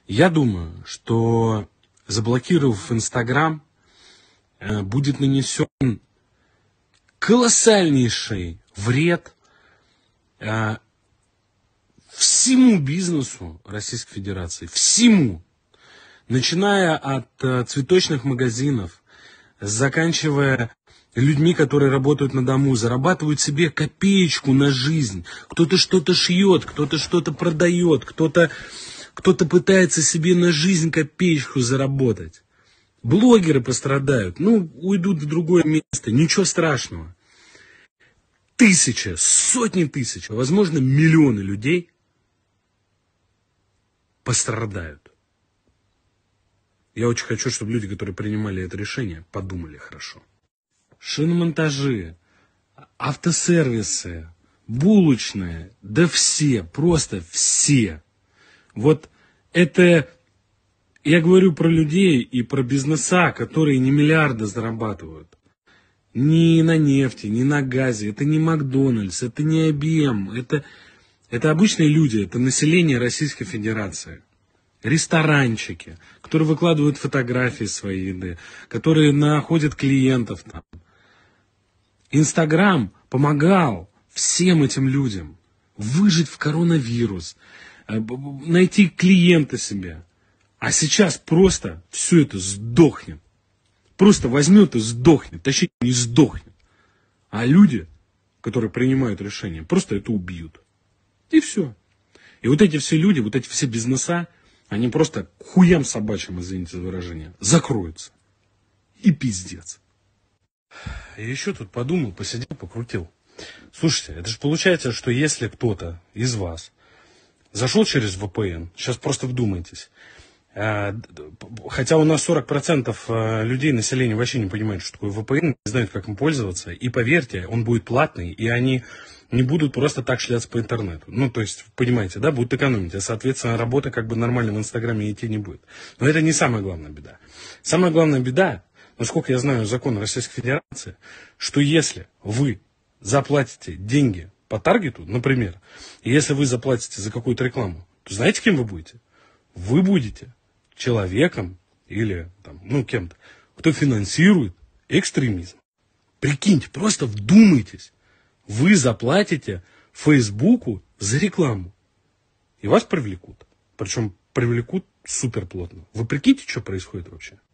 Я думаю, что заблокировав Инстаграм, будет нанесен колоссальнейший вред всему бизнесу Российской Федерации. Всему. Начиная от цветочных магазинов, заканчивая людьми, которые работают на дому, зарабатывают себе копеечку на жизнь. Кто-то что-то шьет, кто-то что-то продает, кто-то пытается себе на жизнь копеечку заработать. Блогеры пострадают, уйдут в другое место, ничего страшного. Тысячи, сотни тысяч, возможно, миллионы людей пострадают. Я очень хочу, чтобы люди, которые принимали это решение, подумали хорошо. Шиномонтажи, автосервисы, булочные, да все, просто все. Вот это, я говорю про людей и про бизнеса, которые не миллиарды зарабатывают. Ни на нефти, ни на газе, это не Макдональдс, это не IBM, это обычные люди, это население Российской Федерации. Ресторанчики, которые выкладывают фотографии своей еды, которые находят клиентов там. Инстаграм помогал всем этим людям выжить в коронавирус, найти клиента себе. А сейчас просто все это сдохнет. Просто возьмет и сдохнет. Точнее, не сдохнет. А люди, которые принимают решения, просто это убьют. И все. И вот эти все люди, вот эти все бизнеса, они просто к хуям собачьим, извините за выражение, закроются. И пиздец. Я еще тут подумал, посидел, покрутил. Слушайте, это же получается, что если кто-то из вас зашел через VPN, сейчас просто вдумайтесь, хотя у нас 40% людей, населения вообще не понимают, что такое VPN, не знают, как им пользоваться, и поверьте, он будет платный, и они не будут просто так шляться по интернету. То есть, понимаете, да, будут экономить, а, соответственно, работа как бы нормально в Инстаграме идти не будет. Но это не самая главная беда. Самая главная беда, насколько я знаю закон Российской Федерации, что если вы заплатите деньги по таргету, например, и если вы заплатите за какую-то рекламу, то знаете, кем вы будете? Вы будете человеком или кем-то, кто финансирует экстремизм. Прикиньте, просто вдумайтесь. Вы заплатите Фейсбуку за рекламу. И вас привлекут. Причем привлекут суперплотно. Вы прикиньте, что происходит вообще?